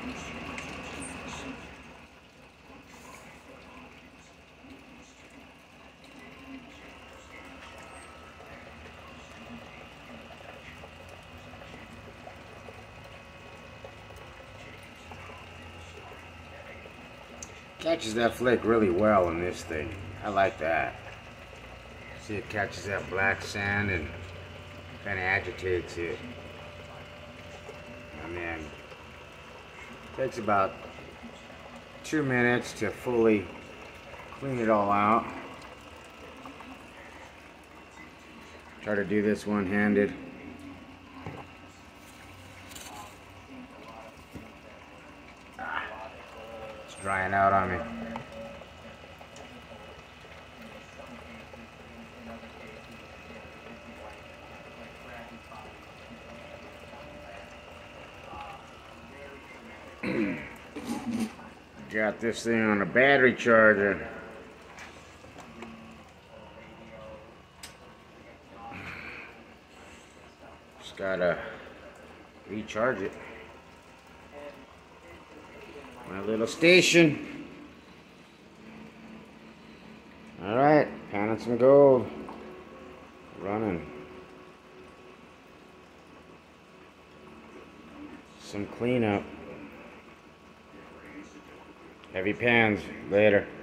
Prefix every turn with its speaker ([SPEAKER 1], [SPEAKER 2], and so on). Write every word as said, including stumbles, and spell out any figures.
[SPEAKER 1] Catches that flick really well in this thing. I like that. See, it catches that black sand and kind of agitates it. And then takes about two minutes to fully clean it all out. Try to do this one-handed. It's drying out on me. Got this thing on a battery charger. Just gotta recharge it. My little station. Alright, panning some gold. Running. Some cleanup. Heavy pans. Later.